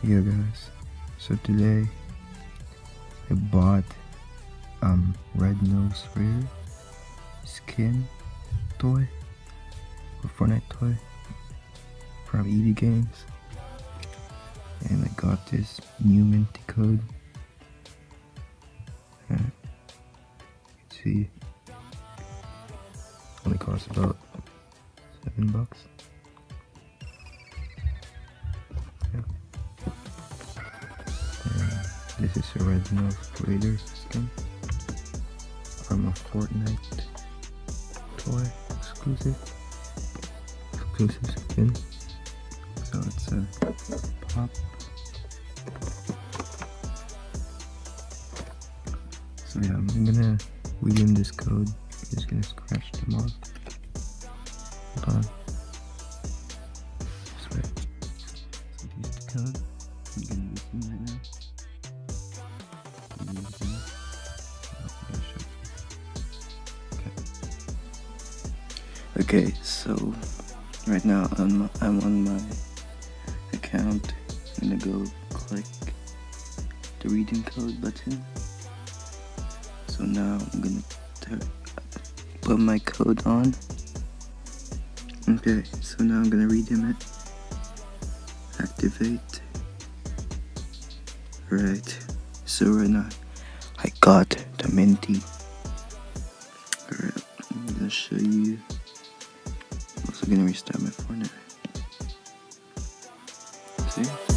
Yeah guys, so today I bought Red Nose Rare skin toy, or Fortnite toy from EV Games, and I got this new Minty code. You can see only costs about $7. This is a Red Nose Raider skin from a Fortnite toy exclusive skin. So it's a pop. So yeah, I'm gonna read in this code. I'm just gonna scratch them off. Hold on. This way. So here's the code. I'm gonna use them right now. Okay, so right now I'm on my account. I'm gonna go click the redeem code button. So now I'm gonna put my code on. Okay, so now I'm gonna redeem it. Activate. Right. So right now I got the Minty. Alright, I'm gonna show you. I'm also gonna restart my Fortnite. See?